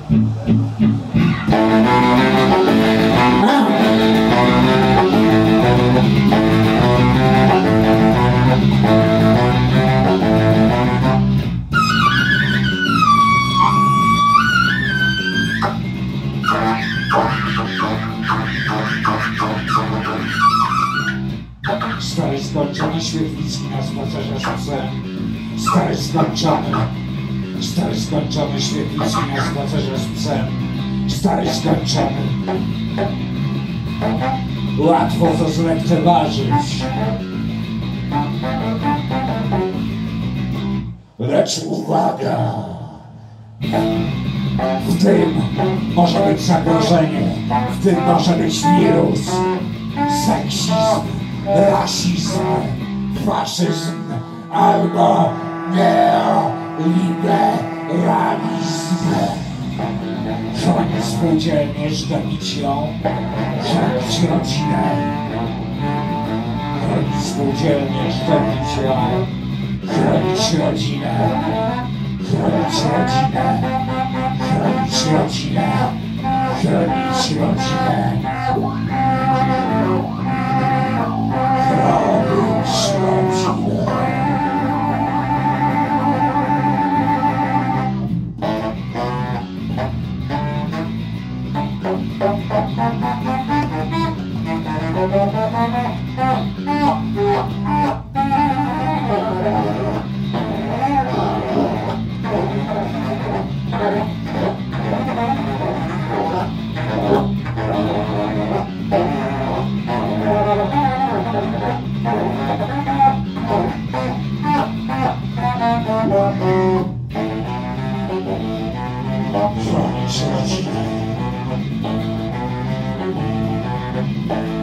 Stary skończony Świetlicki na spacerze z psem. Stary skończony Świetlicki na spacerze z psem. Stary skończony. Łatwo to zlekceważyć, lecz uwaga! W tym może być zagrożenie, w tym może być wirus, seksizm, rasizm, faszyzm albo neoliberalizm. Chronić spółdzielnię, szczepić ją, chronić rodzinę. Chronić spółdzielnię, szczepić ją, chronić rodzinę. Chronić rodzinę, chronić rodzinę, chronić rodzinę. Chronić rodzinę. Chronić rodzinę.